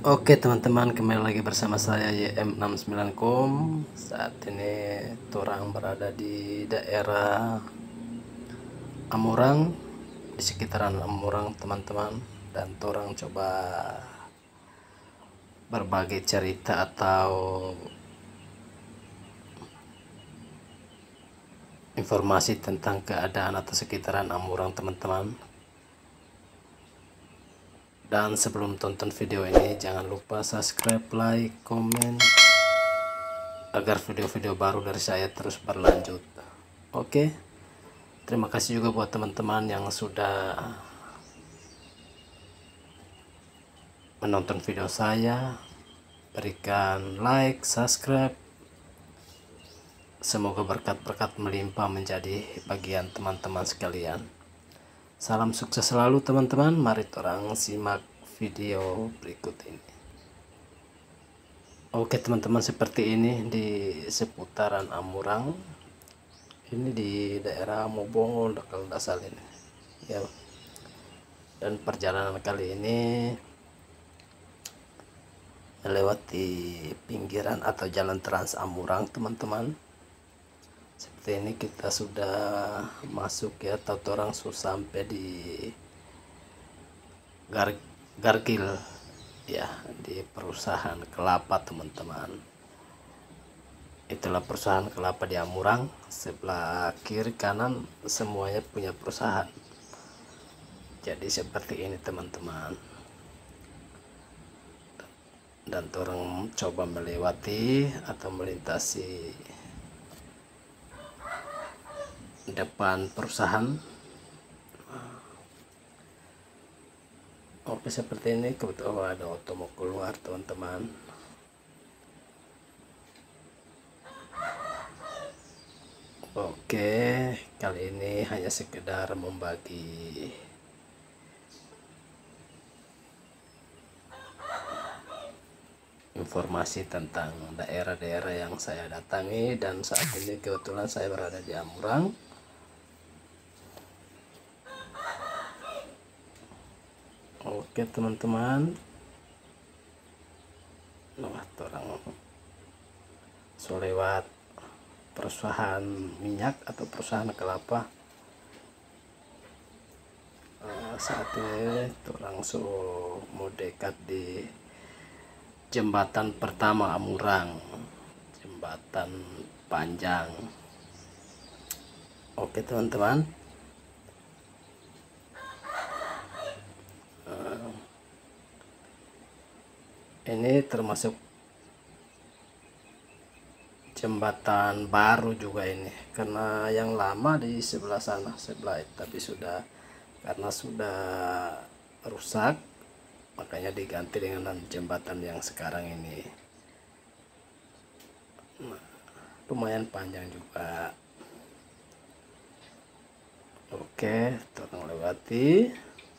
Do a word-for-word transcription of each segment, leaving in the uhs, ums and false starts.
Oke teman-teman, kembali lagi bersama saya Y M enam sembilan kom. Saat ini torang berada di daerah Amurang, di sekitaran Amurang teman-teman. Dan torang coba berbagai cerita atau informasi tentang keadaan atau sekitaran Amurang teman-teman. Dan sebelum tonton video ini, jangan lupa subscribe, like, komen, agar video-video baru dari saya terus berlanjut. Oke, terima kasih juga buat teman-teman yang sudah menonton video saya. Berikan like, subscribe. Semoga berkat-berkat melimpah menjadi bagian teman-teman sekalian. Salam sukses selalu teman-teman. Mari orang simak video berikut ini. Oke teman-teman, seperti ini di seputaran Amurang. Ini di daerah Mobongo, kalau tidak salah ini. Ya. Dan perjalanan kali ini melewati pinggiran atau jalan Trans Amurang teman-teman. Seperti ini kita sudah masuk ya, atau orang sudah sampai di Gar Gargil ya, di perusahaan kelapa teman-teman. Itulah perusahaan kelapa di Amurang. Sebelah kiri kanan semuanya punya perusahaan. Jadi seperti ini teman-teman. Dan orang coba melewati atau melintasi depan perusahaan. Oke, seperti ini. Kebetulan ada oto mau keluar teman-teman. Oke, kali ini hanya sekedar membagi informasi tentang daerah-daerah yang saya datangi. Dan saat ini kebetulan saya berada di Amurang. Oke teman-teman, nah orang so lewat perusahaan minyak atau perusahaan kelapa. Nah, saat ini orang so mau dekat di jembatan pertama Amurang, jembatan panjang. Oke teman-teman, ini termasuk jembatan baru juga ini, karena yang lama di sebelah sana sebelah itu, tapi sudah karena sudah rusak makanya diganti dengan jembatan yang sekarang ini. Nah, lumayan panjang juga. Oke, tolong lewati.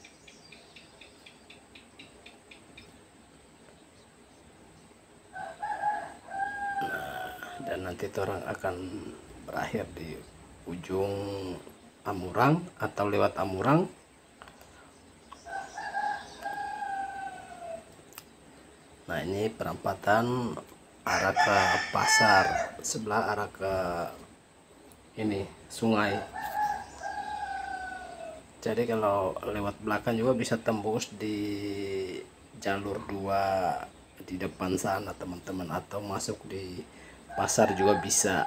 Dan nanti orang akan berakhir di ujung Amurang atau lewat Amurang. Nah, ini perempatan arah ke pasar, sebelah arah ke ini sungai. Jadi kalau lewat belakang juga bisa tembus di jalur dua di depan sana teman-teman, atau masuk di pasar juga bisa.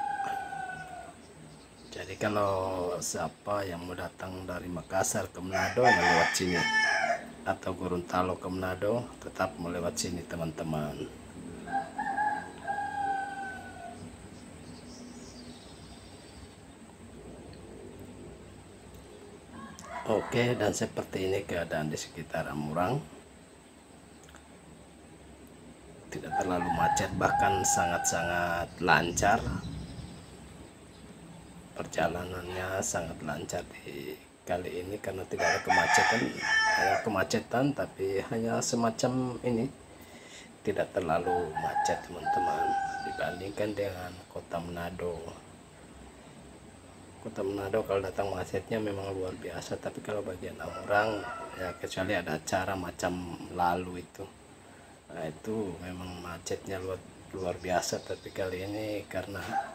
Jadi kalau siapa yang mau datang dari Makassar ke Manado ya lewat sini, atau Gorontalo ke Manado tetap mau lewat sini teman-teman. Oke, dan seperti ini keadaan di sekitar Amurang. Tidak terlalu macet, bahkan sangat-sangat lancar. Perjalanannya sangat lancar di kali ini karena tidak ada kemacetan, hanya kemacetan tapi hanya semacam ini, tidak terlalu macet teman-teman dibandingkan dengan kota Manado. Kota Manado kalau datang macetnya memang luar biasa, tapi kalau bagian Amurang ya kecuali ada acara macam lalu itu Nah, itu memang macetnya luar, luar biasa, tapi kali ini karena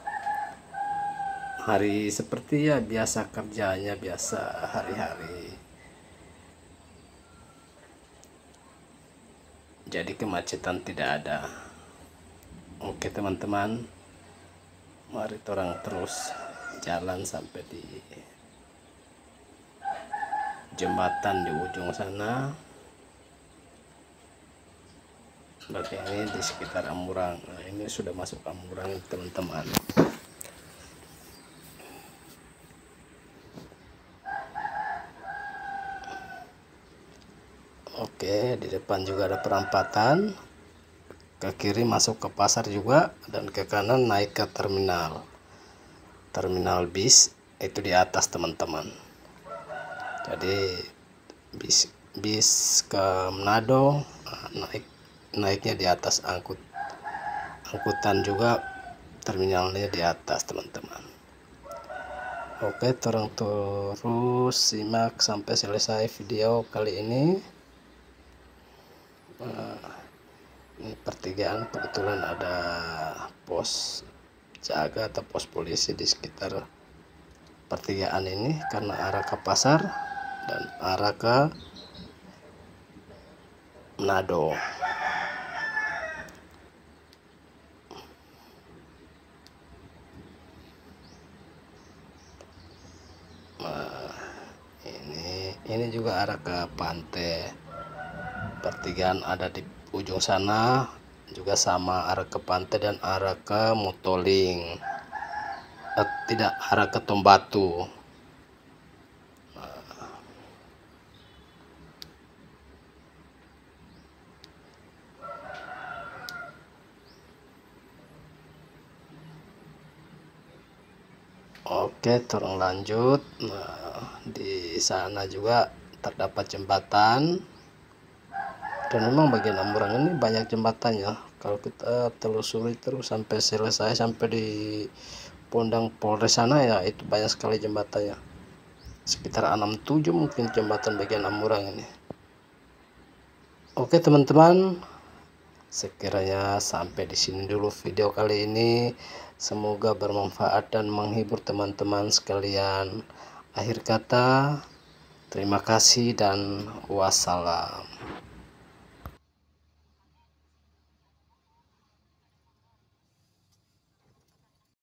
hari seperti ya biasa kerjanya, biasa hari-hari, jadi kemacetan tidak ada. Oke teman-teman, mari orang terus jalan sampai di jembatan di ujung sana. Berarti ini di sekitar Amurang. Nah, ini sudah masuk Amurang teman-teman. Oke, di depan juga ada perampatan. Ke kiri masuk ke pasar juga, dan ke kanan naik ke terminal. Terminal bis itu di atas teman-teman. Jadi bis bis ke Manado naik naiknya di atas, angkut angkutan juga terminalnya di atas teman-teman. Oke, tolong terus simak sampai selesai video kali ini. Nah, ini pertigaan, kebetulan ada pos jaga atau pos polisi di sekitar pertigaan ini karena arah ke pasar dan arah ke Manado. Nah, ini ini juga arah ke pantai. Pertigaan ada di ujung sana, juga sama arah ke pantai dan arah ke Motoling. Eh, tidak, arah ke Tombatu. Nah, oke, tolong lanjut. Nah, di sana juga terdapat jembatan. Dan memang bagian Amurang ini banyak jembatannya. Kalau kita telusuri terus sampai selesai, sampai di Pondang Polres sana ya, itu banyak sekali jembatannya. Sekitar enam tujuh mungkin jembatan bagian Amurang ini. Oke teman-teman, sekiranya sampai di sini dulu video kali ini. Semoga bermanfaat dan menghibur teman-teman sekalian. Akhir kata, terima kasih dan wassalam.